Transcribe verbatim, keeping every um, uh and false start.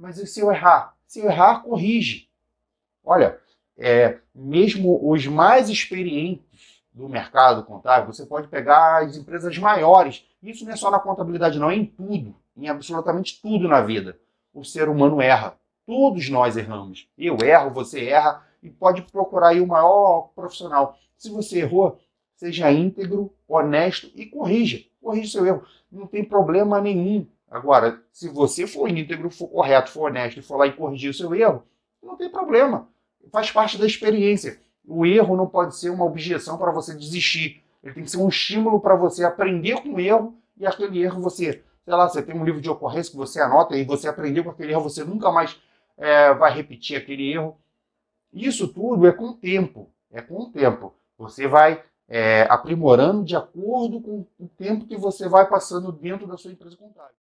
mas e se eu errar? Se eu errar, corrige. Olha, é, mesmo os mais experientes do mercado contábil, você pode pegar as empresas maiores. Isso não é só na contabilidade, não, é em tudo, em absolutamente tudo na vida. O ser humano erra. Todos nós erramos. Eu erro, você erra, e pode procurar aí o maior profissional. Se você errou, seja íntegro, honesto e corrija. Corrija seu erro. Não tem problema nenhum. Agora, se você for íntegro, for correto, for honesto e for lá e corrigir o seu erro, não tem problema. Faz parte da experiência. O erro não pode ser uma objeção para você desistir. Ele tem que ser um estímulo para você aprender com o erro, e aquele erro você, sei lá, você tem um livro de ocorrência que você anota e você aprendeu com aquele erro, você nunca mais é, vai repetir aquele erro. Isso tudo é com o tempo. É com o tempo. Você vai é, aprimorando de acordo com o tempo que você vai passando dentro da sua empresa contábil.